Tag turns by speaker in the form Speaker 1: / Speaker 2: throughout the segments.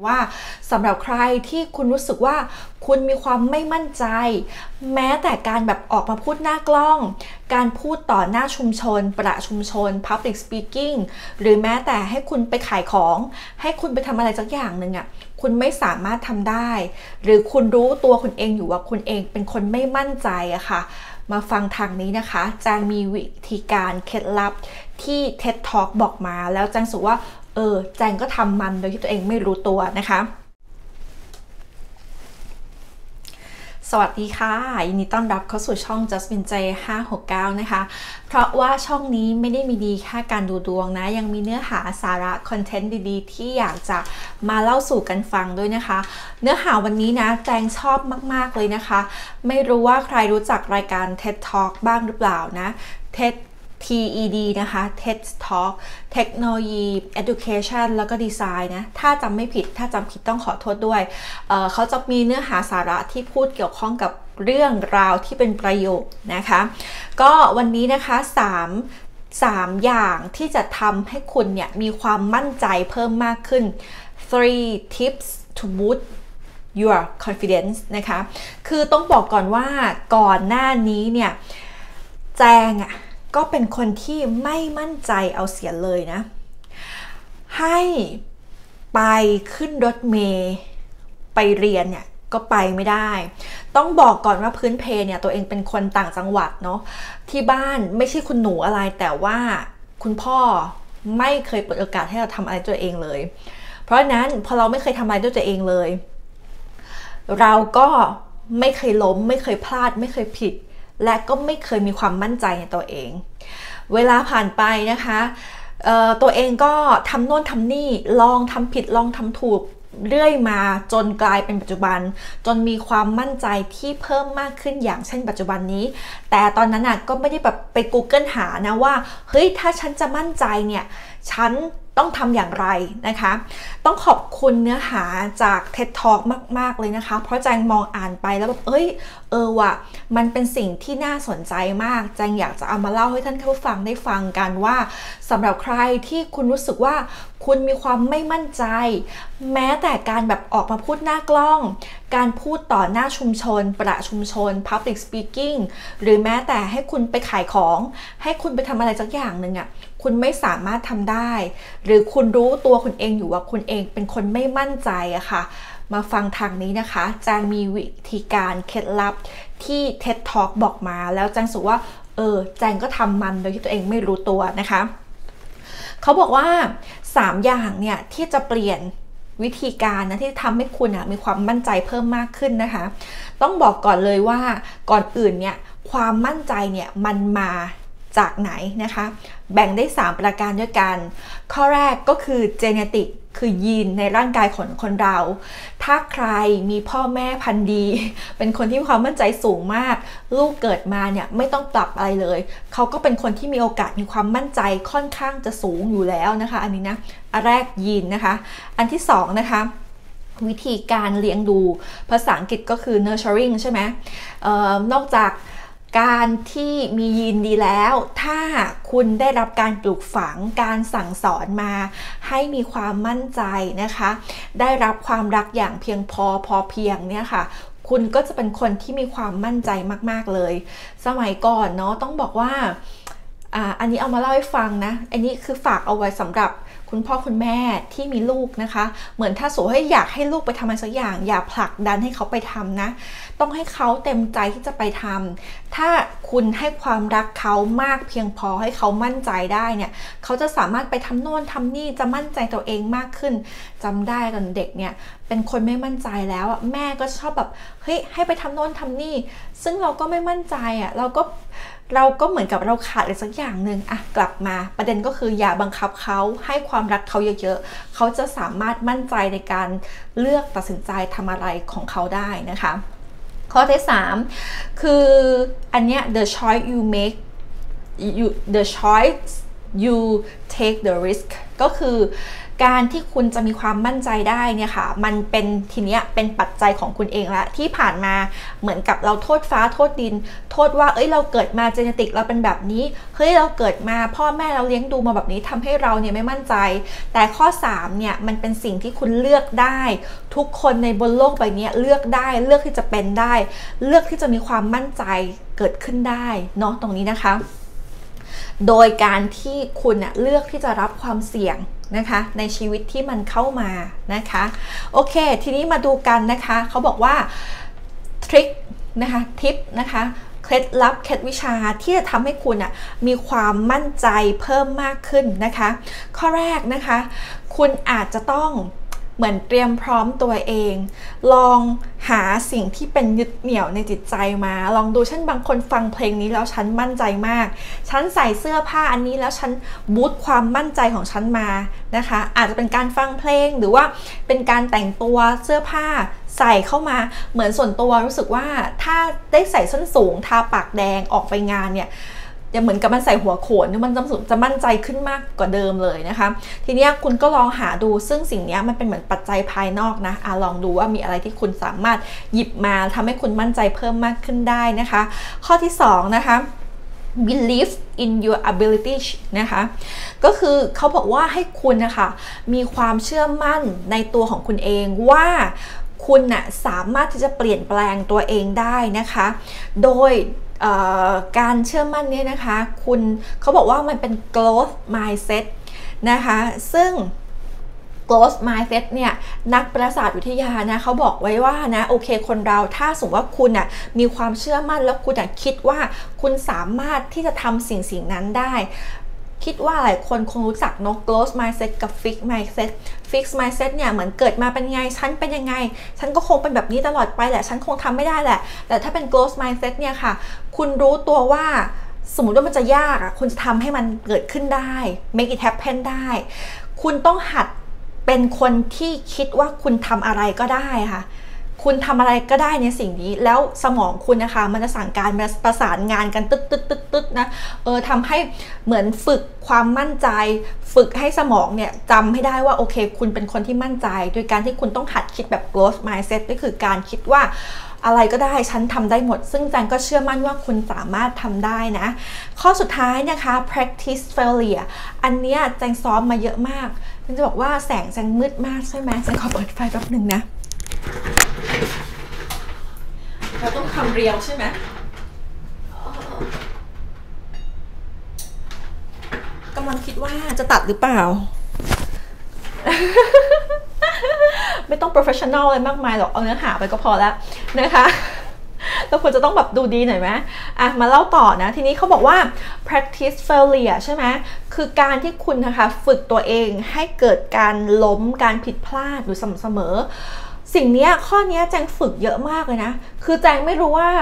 Speaker 1: ว่าสำหรับใครที่คุณรู้สึกว่าคุณมีความไม่มั่นใจแม้แต่การแบบออกมาพูดหน้ากล้องการพูดต่อหน้าชุมชนประชุมชน Public Speaking หรือแม้แต่ให้คุณไปขายของให้คุณไปทำอะไรสักอย่างหนึ่งอ่ะคุณไม่สามารถทำได้หรือคุณรู้ตัวคุณเองอยู่ว่าคุณเองเป็นคนไม่มั่นใจอะค่ะมาฟังทางนี้นะคะแจงมีวิธีการเคล็ดลับที่ TED Talk บอกมาแล้วแจงรู้สึกว่าแจงก็ทำมันโดยที่ตัวเองไม่รู้ตัวนะคะสวัสดีค่ะยินดีต้อนรับเข้าสู่ช่อง Jasmine J 569นะคะเพราะว่าช่องนี้ไม่ได้มีดีแค่การดูดวงนะยังมีเนื้อหาสาระคอนเทนต์ดีๆที่อยากจะมาเล่าสู่กันฟังด้วยนะคะเนื้อหาวันนี้นะแจงชอบมากๆเลยนะคะไม่รู้ว่าใครรู้จักรายการ TED Talk บ้างหรือเปล่านะ TED นะคะ TED Talk เทคโนโลยี Education แล้วก็ดีไซน์นะถ้าจำไม่ผิดถ้าจำผิดต้องขอโทษด้วยเขาจะมีเนื้อหาสาระที่พูดเกี่ยวข้องกับเรื่องราวที่เป็นประโยชน์นะคะก็วันนี้นะคะ3อย่างที่จะทำให้คุณเนี่ยมีความมั่นใจเพิ่มมากขึ้น 3 tips to boost your confidence นะคะคือต้องบอกก่อนว่าก่อนหน้านี้เนี่ยแจงก็เป็นคนที่ไม่มั่นใจเอาเสียเลยนะให้ไปขึ้นรถเมล์ไปเรียนเนี่ยก็ไปไม่ได้ต้องบอกก่อนว่าพื้นเพเนี่ยตัวเองเป็นคนต่างจังหวัดเนาะที่บ้านไม่ใช่คุณหนูอะไรแต่ว่าคุณพ่อไม่เคยเปิดโอกาสให้เราทำอะไรตัวเองเลยเพราะนั้นพอเราไม่เคยทำอะไรด้วยตัวเองเลยเราก็ไม่เคยล้มไม่เคยพลาดไม่เคยผิดและก็ไม่เคยมีความมั่นใจในตัวเองเวลาผ่านไปนะคะตัวเองก็ทำโน่นทำนี่ลองทำผิดลองทำถูกเรื่อยมาจนกลายเป็นปัจจุบันจนมีความมั่นใจที่เพิ่มมากขึ้นอย่างเช่นปัจจุบันนี้แต่ตอนนั้นก็ไม่ได้แบบไป Google หานะว่าเฮ้ยถ้าฉันจะมั่นใจเนี่ยฉันต้องทำอย่างไรนะคะต้องขอบคุณเนื้อหาจาก TED Talk มากๆเลยนะคะเพราะแจงมองอ่านไปแล้วแบบว่ะมันเป็นสิ่งที่น่าสนใจมากแจงอยากจะเอามาเล่าให้ท่านผู้ฟังได้ฟังกันว่าสำหรับใครที่คุณรู้สึกว่าคุณมีความไม่มั่นใจแม้แต่การแบบออกมาพูดหน้ากล้องการพูดต่อหน้าชุมชนประชุมชน Public Speaking หรือแม้แต่ให้คุณไปขายของให้คุณไปทำอะไรสักอย่างหนึ่งคุณไม่สามารถทำได้หรือคุณรู้ตัวคุณเองอยู่ว่าคุณเองเป็นคนไม่มั่นใจอะค่ะมาฟังทางนี้นะคะแจงมีวิธีการเคล็ดลับที่ TED Talk บอกมาแล้วแจงรู้สึกว่าแจงก็ทำมันโดยที่ตัวเองไม่รู้ตัวนะคะเขาบอกว่า3อย่างเนี่ยที่จะเปลี่ยนวิธีการนะที่ทำให้คุณมีความมั่นใจเพิ่มมากขึ้นนะคะต้องบอกก่อนเลยว่าก่อนอื่นเนี่ยความมั่นใจเนี่ยมันมาจากไหนนะคะแบ่งได้3ประการด้วยกันข้อแรกก็คือ genetic คือยีนในร่างกายของคนเราถ้าใครมีพ่อแม่พันธุ์ดีเป็นคนที่มีความมั่นใจสูงมากลูกเกิดมาเนี่ยไม่ต้องปรับอะไรเลยเขาก็เป็นคนที่มีโอกาสมีความมั่นใจค่อนข้างจะสูงอยู่แล้วนะคะอันนี้นะอันแรกยีนนะคะอันที่2นะคะวิธีการเลี้ยงดูภาษาอังกฤษก็คือ nurturing ใช่ไหมนอกจากการที่มียีนดีแล้วถ้าคุณได้รับการปลูกฝังการสั่งสอนมาให้มีความมั่นใจนะคะได้รับความรักอย่างเพียงพอเพียงเนี่ยค่ะคุณก็จะเป็นคนที่มีความมั่นใจมากๆเลยสมัยก่อนเนาะต้องบอกว่าอันนี้เอามาเล่าให้ฟังนะอันนี้คือฝากเอาไว้สำหรับคุณพ่อคุณแม่ที่มีลูกนะคะเหมือนถ้าสมมติอยากให้ลูกไปทำอะไรสักอย่างอย่าผลักดันให้เขาไปทำนะต้องให้เขาเต็มใจที่จะไปทำถ้าคุณให้ความรักเขามากเพียงพอให้เขามั่นใจได้เนี่ยเขาจะสามารถไปทำโน่นทำนี่จะมั่นใจตัวเองมากขึ้นจำได้ตอนเด็กเนี่ยเป็นคนไม่มั่นใจแล้วแม่ก็ชอบแบบเฮ้ยให้ไปทำโน่นทำนี่ซึ่งเราก็ไม่มั่นใจเราก็เหมือนกับเราขาดอะไรสักอย่างหนึ่งกลับมาประเด็นก็คืออย่าบังคับเขาให้ความรักเขาเยอะๆเขาจะสามารถมั่นใจในการเลือกตัดสินใจทำอะไรของเขาได้นะคะข้อที่3คืออันเนี้ย the choice you make the choice you take the risk ก็คือการที่คุณจะมีความมั่นใจได้เนี่ยค่ะมันเป็นทีเนี้ยเป็นปัจจัยของคุณเองละที่ผ่านมาเหมือนกับเราโทษฟ้าโทษดินโทษว่าเราเกิดมาเจเนติกเราเป็นแบบนี้เราเกิดมาพ่อแม่เราเลี้ยงดูมาแบบนี้ทำให้เราเนี่ยไม่มั่นใจแต่ข้อ3เนี่ยมันเป็นสิ่งที่คุณเลือกได้ทุกคนในบนโลกใบนี้เลือกได้เลือกที่จะเป็นได้เลือกที่จะมีความมั่นใจเกิดขึ้นได้เนาะตรงนี้นะคะโดยการที่คุณเลือกที่จะรับความเสี่ยงนะคะในชีวิตที่มันเข้ามานะคะโอเคทีนี้มาดูกันนะคะเขาบอกว่าทริคนะคะทิปนะคะเคล็ดลับเคล็ดวิชาที่จะทำให้คุณมีความมั่นใจเพิ่มมากขึ้นนะคะข้อแรกนะคะคุณอาจจะต้องเหมือนเตรียมพร้อมตัวเองลองหาสิ่งที่เป็นยึดเหนี่ยวในจิตใจมาลองดูเช่นบางคนฟังเพลงนี้แล้วฉันมั่นใจมากฉันใส่เสื้อผ้าอันนี้แล้วฉันบูสต์ความมั่นใจของฉันมานะคะอาจจะเป็นการฟังเพลงหรือว่าเป็นการแต่งตัวเสื้อผ้าใส่เข้ามาเหมือนส่วนตัวรู้สึกว่าถ้าได้ใส่ส้นสูงทาปากแดงออกไปงานเนี่ยเหมือนกับมันใส่หัวโขนมันจะมั่นใจขึ้นมากกว่าเดิมเลยนะคะทีนี้คุณก็ลองหาดูซึ่งสิ่งนี้มันเป็นเหมือนปัจจัยภายนอกนะลองดูว่ามีอะไรที่คุณสามารถหยิบมาทำให้คุณมั่นใจเพิ่มมากขึ้นได้นะคะข้อที่2นะคะ believe in your ability นะคะก็คือเขาบอกว่าให้คุณนะคะมีความเชื่อมั่นในตัวของคุณเองว่าคุณสามารถที่จะเปลี่ยนแปลงตัวเองได้นะคะโดยการเชื่อมั่นเนี่ยนะคะเขาบอกว่ามันเป็น growth mindset นะคะซึ่ง growth mindset เนี่ยนักประสาทวิทยานะเขาบอกไว้ว่านะโอเคคนเราถ้าสมมติว่าคุณมีความเชื่อมั่นแล้วคุณคิดว่าคุณสามารถที่จะทำสิ่งนั้นได้คิดว่าหลายคนคงรู้จักเนาะ growth mindset กับ fixed mindset fixed mindset เนี่ยเหมือนเกิดมาเป็นไงฉันเป็นยังไงฉันก็คงเป็นแบบนี้ตลอดไปแหละฉันคงทำไม่ได้แหละแต่ถ้าเป็น growth mindset เนี่ยค่ะคุณรู้ตัวว่าสมมติว่ามันจะยากคุณจะทำให้มันเกิดขึ้นได้ make it happen ได้คุณต้องหัดเป็นคนที่คิดว่าคุณทำอะไรก็ได้ค่ะคุณทำอะไรก็ได้ในสิ่งนี้แล้วสมองคุณนะคะมันจะสั่งการประสานงานกันตึ๊ดนะทำให้เหมือนฝึกความมั่นใจฝึกให้สมองเนี่ยจำให้ได้ว่าโอเคคุณเป็นคนที่มั่นใจโดยการที่คุณต้องหัดคิดแบบ growth mindset ก็คือการคิดว่าอะไรก็ได้ฉันทำได้หมดซึ่งแจงก็เชื่อมั่นว่าคุณสามารถทำได้นะข้อสุดท้ายนะคะ practice failure อันเนี้ยแจงซ้อมมาเยอะมากแจงจะบอกว่าแสงแจงมืดมากใช่ไหมแจงขอเปิดไฟแป๊บหนึ่งนะเราต้องทำเรียวใช่ไหมกำลังคิดว่าจะตัดหรือเปล่า ไม่ต้อง professional อะไรมากมายหรอกเอาเนื้อหาไปก็พอแล้วนะคะเราควรจะต้องแบบดูดีหน่อยไหมมาเล่าต่อนะทีนี้เขาบอกว่า practice failure ใช่ไหมคือการที่คุณนะคะฝึกตัวเองให้เกิดการล้มการผิดพลาดอยู่สม่ำเสมอสิ่งนี้ข้อนี้แจงฝึกเยอะมากเลยนะคือแจงไม่รู้ว่า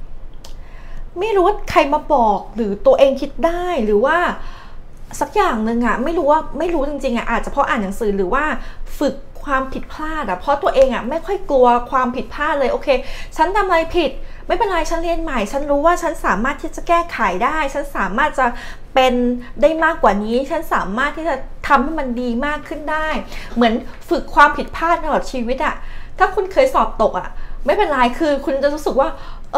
Speaker 1: ใครมาบอกหรือตัวเองคิดได้หรือว่าสักอย่างหนึ่งไม่รู้จริงๆอาจจะเพราะอ่านหนังสือหรือว่าฝึกความผิดพลาดเพราะตัวเองไม่ค่อยกลัวความผิดพลาดเลยโอเคฉันทำอะไรผิดไม่เป็นไรฉันเรียนใหม่ฉันรู้ว่าฉันสามารถที่จะแก้ไขได้ฉันสามารถจะเป็นได้มากกว่านี้ฉันสามารถที่จะทำให้มันดีมากขึ้นได้เหมือนฝึกความผิดพลาดตลอดชีวิตถ้าคุณเคยสอบตกไม่เป็นไรคือคุณจะรู้สึกว่า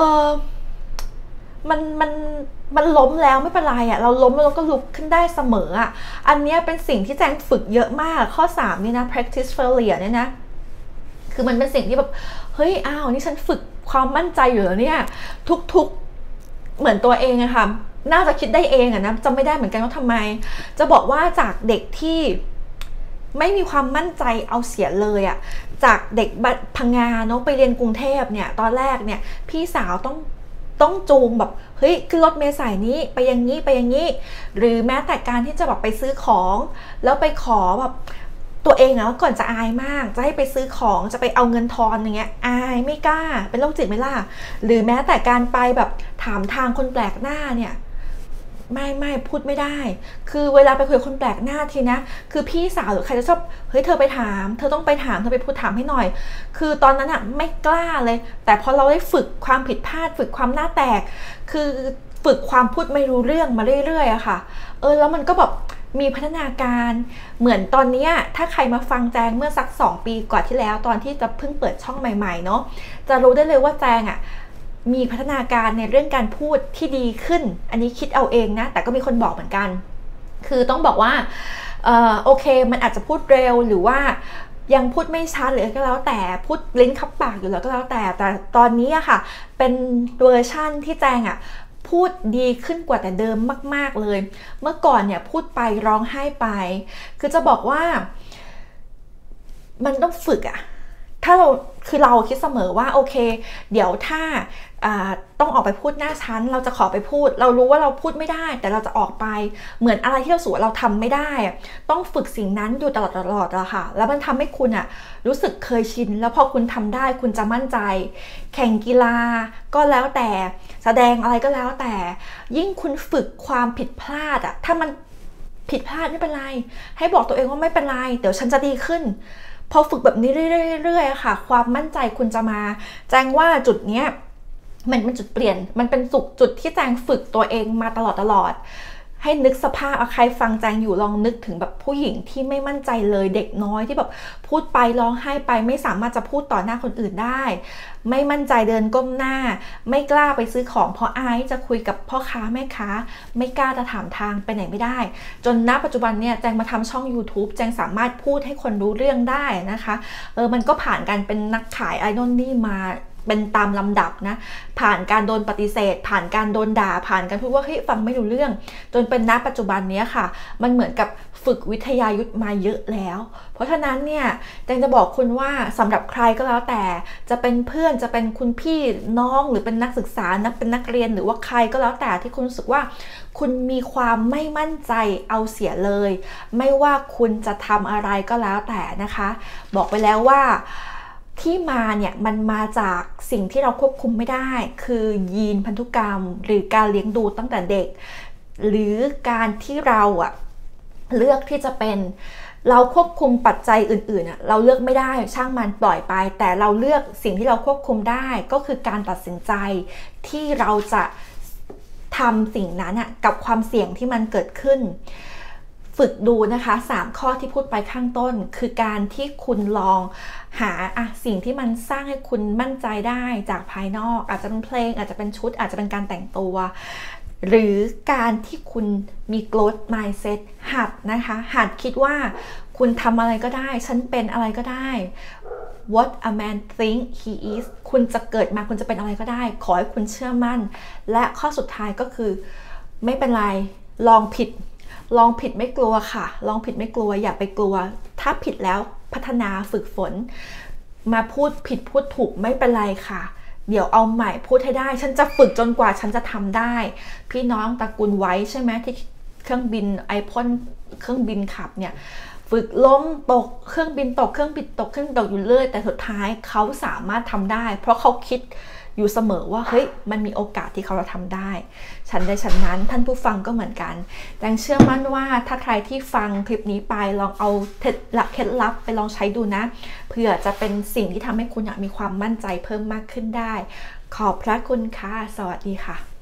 Speaker 1: มันล้มแล้วไม่เป็นไรเราล้มแล้วเราก็ลุกขึ้นได้เสมออันนี้เป็นสิ่งที่แจงฝึกเยอะมากข้อ3นี่นะ practice failure เนี่ยนะคือมันเป็นสิ่งที่แบบเฮ้ยนี่ฉันฝึกความมั่นใจอยู่แล้วเนี่ยทุกเหมือนตัวเองค่ะน่าจะคิดได้เองนะจำไม่ได้เหมือนกันว่าทำไมจะบอกว่าจากเด็กที่ไม่มีความมั่นใจเอาเสียเลยจากเด็กพังงาเนาะไปเรียนกรุงเทพเนี่ยตอนแรกเนี่ยพี่สาวต้องจูงแบบเฮ้ยขึ้นรถเมล์สายนี้ไปอย่างนี้หรือแม้แต่การที่จะแบบไปซื้อของแล้วไปขอแบบตัวเองก่อนจะอายมากจะให้ไปซื้อของจะไปเอาเงินทอนอย่างเงี้ยอายไม่กล้าเป็นโรคจิตไหมล่ะหรือแม้แต่การไปแบบถามทางคนแปลกหน้าเนี่ยไม่พูดไม่ได้คือเวลาไปคุยกับคนแปลกหน้าทีนะคือพี่สาวหรือใครจะชอบเฮ้ยเธอไปถามเธอต้องไปถามเธอไปพูดถามให้หน่อยคือตอนนั้นไม่กล้าเลยแต่พอเราได้ฝึกความผิดพลาดฝึกความหน้าแตกคือฝึกความพูดไม่รู้เรื่องมาเรื่อยๆค่ะแล้วมันก็แบบมีพัฒนาการเหมือนตอนนี้ถ้าใครมาฟังแจงเมื่อสัก2 ปีกว่าที่แล้วตอนที่จะเพิ่งเปิดช่องใหม่ๆเนาะจะรู้ได้เลยว่าแจงมีพัฒนาการในเรื่องการพูดที่ดีขึ้นอันนี้คิดเอาเองนะแต่ก็มีคนบอกเหมือนกันคือต้องบอกว่าโอเคมันอาจจะพูดเร็วหรือว่ายังพูดไม่ชัดหรือก็แล้วแต่พูดลิ้นคับปากอยู่แล้วก็แล้วแต่ตอนนี้ค่ะเป็นเวอร์ชั่นที่แจงพูดดีขึ้นกว่าแต่เดิมมากๆเลยเมื่อก่อนเนี่ยพูดไปร้องไห้ไปคือจะบอกว่ามันต้องฝึกถ้าเราคิดเสมอว่าโอเคเดี๋ยวถ้าต้องออกไปพูดหน้าชั้นเราจะขอไปพูดเรารู้ว่าเราพูดไม่ได้แต่เราจะออกไปเหมือนอะไรที่เราสูเราทำไม่ได้ต้องฝึกสิ่งนั้นอยู่ตลอดอะค่ะแล้วมันทำให้คุณรู้สึกเคยชินแล้วพอคุณทำได้คุณจะมั่นใจแข่งกีฬาก็แล้วแต่แสดงอะไรก็แล้วแต่ยิ่งคุณฝึกความผิดพลาดถ้ามันผิดพลาดไม่เป็นไรให้บอกตัวเองว่าไม่เป็นไรเดี๋ยวฉันจะดีขึ้นพอฝึกแบบนี้เรื่อยๆค่ะความมั่นใจคุณจะมาแจ้งว่าจุดเนี้ยมันเป็นจุดเปลี่ยนมันเป็นจุดที่แจงฝึกตัวเองมาตลอดให้นึกสภาพใครฟังแจงอยู่ลองนึกถึงแบบผู้หญิงที่ไม่มั่นใจเลยเด็กน้อยที่แบบพูดไปร้องไห้ไปไม่สามารถจะพูดต่อหน้าคนอื่นได้ไม่มั่นใจเดินก้มหน้าไม่กล้าไปซื้อของเพราะอายจะคุยกับพ่อค้าแม่ค้าไม่กล้าจะถามทางไปไหนไม่ได้จนณปัจจุบันเนี่ยแจงมาทำช่อง YouTube แจงสามารถพูดให้คนรู้เรื่องได้นะคะมันก็ผ่านการเป็นนักขายไอดอลนี่มาเป็นตามลำดับนะผ่านการโดนปฏิเสธผ่านการโดนด่าผ่านการพูดว่าเฮ้ยฟังไม่รู้เรื่องจนเป็นณปัจจุบันนี้ค่ะมันเหมือนกับฝึกวิทยายุทธมาเยอะแล้วเพราะฉะนั้นเนี่ยแจงจะบอกคุณว่าสำหรับใครก็แล้วแต่จะเป็นเพื่อนจะเป็นคุณพี่น้องหรือเป็นนักศึกษาเป็นนักเรียนหรือว่าใครก็แล้วแต่ที่คุณรู้สึกว่าคุณมีความไม่มั่นใจเอาเสียเลยไม่ว่าคุณจะทำอะไรก็แล้วแต่นะคะบอกไปแล้วว่าที่มาเนี่ยมันมาจากสิ่งที่เราควบคุมไม่ได้คือยีนพันธุกรรมหรือการเลี้ยงดูตั้งแต่เด็กหรือการที่เราเลือกที่จะเป็นเราควบคุมปัจจัยอื่นๆเราเลือกไม่ได้ช่างมันปล่อยไปแต่เราเลือกสิ่งที่เราควบคุมได้ก็คือการตัดสินใจที่เราจะทำสิ่งนั้นกับความเสี่ยงที่มันเกิดขึ้นฝึกดูนะคะ3ข้อที่พูดไปข้างต้นคือการที่คุณลองหาสิ่งที่มันสร้างให้คุณมั่นใจได้จากภายนอกอาจจะเป็นเพลงอาจจะเป็นชุดอาจจะเป็นการแต่งตัวหรือการที่คุณมี growth mindset หัดนะคะหัดคิดว่าคุณทำอะไรก็ได้ฉันเป็นอะไรก็ได้ what a man think he is คุณจะเกิดมาคุณจะเป็นอะไรก็ได้ขอให้คุณเชื่อมั่นและข้อสุดท้ายก็คือไม่เป็นไรลองผิดไม่กลัวค่ะลองผิดไม่กลัวอย่าไปกลัวถ้าผิดแล้วพัฒนาฝึกฝนมาพูดผิดพูดถูกไม่เป็นไรค่ะเดี๋ยวเอาใหม่พูดให้ได้ฉันจะฝึกจนกว่าฉันจะทำได้พี่น้องตระกูลไว้ใช่ไหมที่เครื่องบินไอพ่นเครื่องบินขับเนี่ยฝึกล้มตกเครื่องบินตกเครื่องบินตกอยู่เรื่อยแต่สุดท้ายเขาสามารถทำได้เพราะเขาคิดอยู่เสมอว่าเฮ้ยมันมีโอกาสที่เขาจะทำได้ฉันได้ฉันนั้นท่านผู้ฟังก็เหมือนกันแจงเชื่อมั่นว่าถ้าใครที่ฟังคลิปนี้ไปลองเอาเคล็ดลับไปลองใช้ดูนะเพื่อจะเป็นสิ่งที่ทำให้คุณมีความมั่นใจเพิ่มมากขึ้นได้ขอบพระคุณค่ะสวัสดีค่ะ